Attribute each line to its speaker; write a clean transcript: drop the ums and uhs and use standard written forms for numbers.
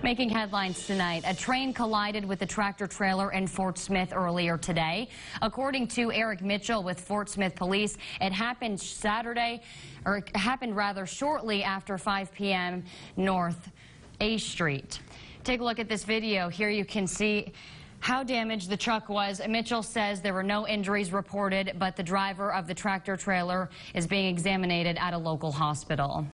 Speaker 1: Making headlines tonight, a train collided with the tractor trailer in Fort Smith earlier today. According to Eric Mitchell with Fort Smith Police, it happened shortly after 5 p.m. North A Street. Take a look at this video. Here you can see how damaged the truck was. Mitchell says there were no injuries reported, but the driver of the tractor trailer is being examined at a local hospital.